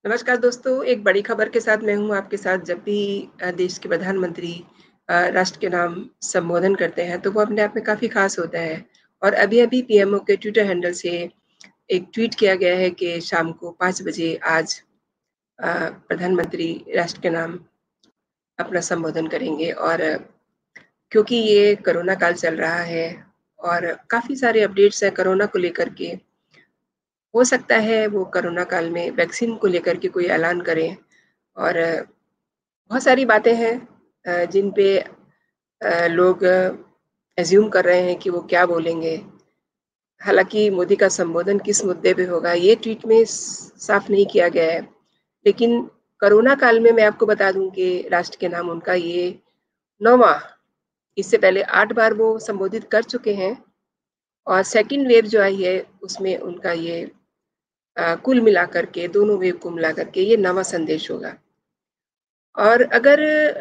नमस्कार दोस्तों, एक बड़ी खबर के साथ मैं हूँ आपके साथ। जब भी देश के प्रधानमंत्री राष्ट्र के नाम संबोधन करते हैं, तो वो अपने आप में काफ़ी ख़ास होता है। और अभी-अभी पीएमओ के ट्विटर हैंडल से एक ट्वीट किया गया है कि शाम को 5 बजे आज प्रधानमंत्री राष्ट्र के नाम अपना संबोधन करेंगे। और क्योंकि ये कोरोना काल चल रहा है और काफ़ी सारे अपडेट्स हैं कोरोना को लेकर के, हो सकता है वो कोरोना काल में वैक्सीन को लेकर के कोई ऐलान करें। और बहुत सारी बातें हैं जिन पे लोग अज़्यूम कर रहे हैं कि वो क्या बोलेंगे। हालाँकि मोदी का संबोधन किस मुद्दे पे होगा, ये ट्वीट में साफ नहीं किया गया है। लेकिन कोरोना काल में मैं आपको बता दूँ कि राष्ट्र के नाम उनका ये 9वाँ, इससे पहले 8 बार वो संबोधित कर चुके हैं। और सेकंड वेव जो आई है, उसमें उनका ये कुल मिलाकर के दोनों वेव को मिलाकर के ये 9वाँ संदेश होगा। और अगर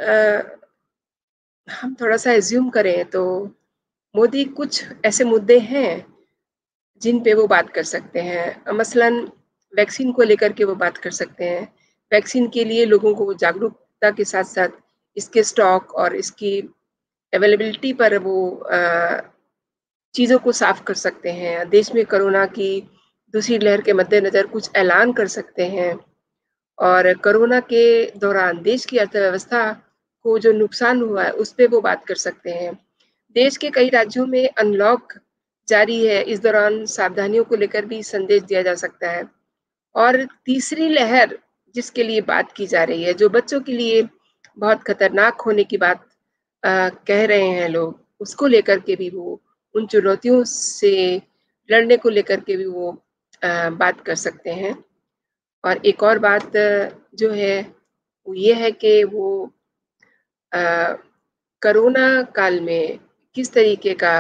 हम थोड़ा-सा अज़्यूम करें तो मोदी कुछ ऐसे मुद्दे हैं जिन पे वो बात कर सकते हैं। मसलन वैक्सीन को लेकर के वो बात कर सकते हैं। वैक्सीन के लिए लोगों को जागरूकता के साथ-साथ इसके स्टॉक और इसकी अवेलेबिलिटी पर वो चीज़ों को साफ कर सकते हैं। देश में कोरोना की दूसरी लहर के मद्देनज़र कुछ ऐलान कर सकते हैं। और कोरोना के दौरान देश की अर्थव्यवस्था को जो नुकसान हुआ है, उस पे वो बात कर सकते हैं। देश के कई राज्यों में अनलॉक जारी है, इस दौरान सावधानियों को लेकर भी संदेश दिया जा सकता है। और तीसरी लहर जिसके लिए बात की जा रही है, जो बच्चों के लिए बहुत खतरनाक होने की बात कह रहे हैं लोग, उसको लेकर के भी वो उन चुनौतियों से लड़ने को लेकर के भी वो बात कर सकते हैं। और एक और बात जो है, वो ये है कि वो अ, कोरोना काल में किस तरीके का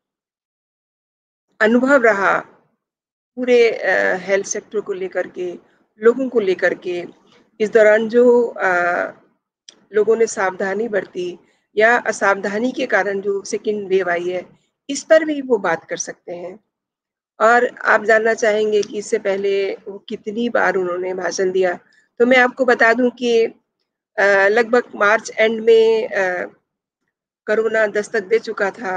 अनुभव रहा पूरे हेल्थ सेक्टर को लेकर के, लोगों को लेकर के, इस दौरान जो लोगों ने सावधानी बरती या असावधानी के कारण जो सेकंड वेव आई है, इस पर भी वो बात कर सकते हैं। और आप जानना चाहेंगे कि इससे पहले वो कितनी बार उन्होंने भाषण दिया, तो मैं आपको बता दूँ कि लगभग मार्च एंड में कोरोना दस्तक दे चुका था।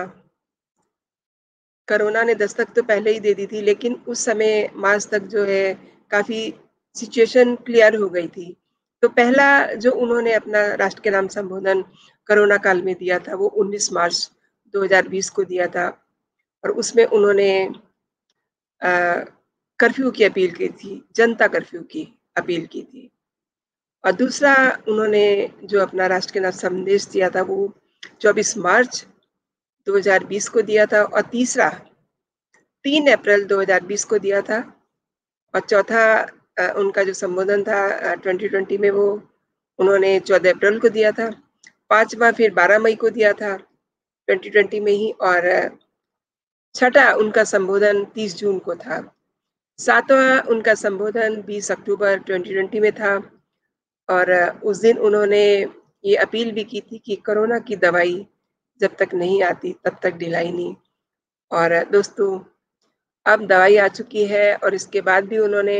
कोरोना ने दस्तक तो पहले ही दे दी थी, लेकिन उस समय मार्च तक जो है काफ़ी सिचुएशन क्लियर हो गई थी। तो पहला जो उन्होंने अपना राष्ट्र के नाम संबोधन कोरोना काल में दिया था, वो 19 मार्च 2020 को दिया था। और उसमें उन्होंने अ, कर्फ्यू की अपील की थी, जनता कर्फ्यू की अपील की थी। और दूसरा उन्होंने जो अपना राष्ट्र के नाम संदेश दिया था, वो 24 मार्च 2020 को दिया था। और तीसरा 3 अप्रैल 2020 को दिया था। और चौथा उनका जो संबोधन था 2020 में, वो उन्होंने 14 अप्रैल को दिया था। 5वां फिर 12 मई को दिया था 2020 में ही। और छठा उनका संबोधन 30 जून को था। 7वां उनका संबोधन 20 अक्टूबर 2020 में था। और उस दिन उन्होंने ये अपील भी की थी कि कोरोना की दवाई जब तक नहीं आती, तब तक ढिलाई नहीं। और दोस्तों, अब दवाई आ चुकी है और इसके बाद भी उन्होंने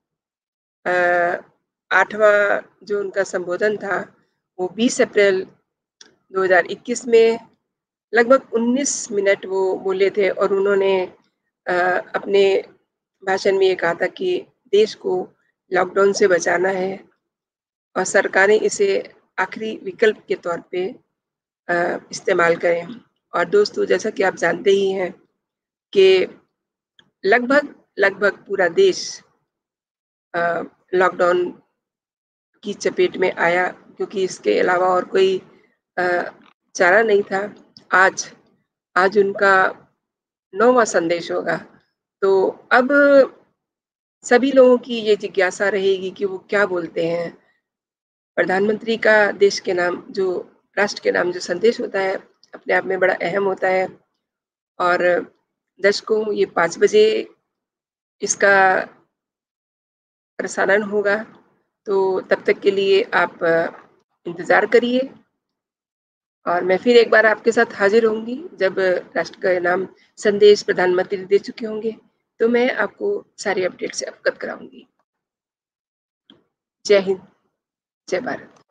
8वां जो उनका संबोधन था, वो 20 अप्रैल 2021 में लगभग 19 मिनट वो बोले थे। और उन्होंने अपने भाषण में ये कहा था कि देश को लॉकडाउन से बचाना है और सरकारें इसे आखिरी विकल्प के तौर पे इस्तेमाल करें। और दोस्तों, जैसा कि आप जानते ही हैं कि लगभग लगभग पूरा देश लॉकडाउन की चपेट में आया, क्योंकि इसके अलावा और कोई अ, चारा नहीं था। आज आज उनका 9वाँ संदेश होगा। तो अब सभी लोगों की ये जिज्ञासा रहेगी कि वो क्या बोलते हैं। प्रधानमंत्री का देश के नाम जो राष्ट्र के नाम जो संदेश होता है, अपने आप में बड़ा अहम होता है। और दर्शकों, ये 5 बजे इसका प्रसारण होगा, तो तब तक के लिए आप इंतज़ार करिए। और मैं फिर एक बार आपके साथ हाज़िर होंगी जब राष्ट्र का नाम संदेश प्रधानमंत्री दे चुके होंगे, तो मैं आपको सारी अपडेट से अवगत कराऊँगी। जय हिंद, जय भारत।